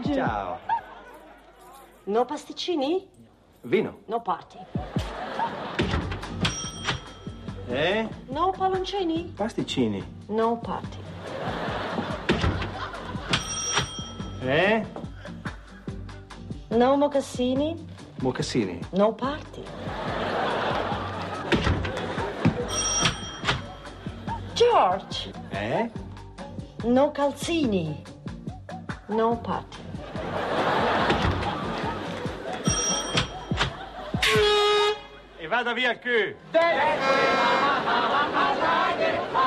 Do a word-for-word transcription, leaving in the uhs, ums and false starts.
George. Ciao. No pasticcini? Vino. No party. Eh? No palloncini? Pasticcini. No party. Eh? No mocassini? Mocassini. No party. George. Eh? No calzini. No party. E vada via il cul.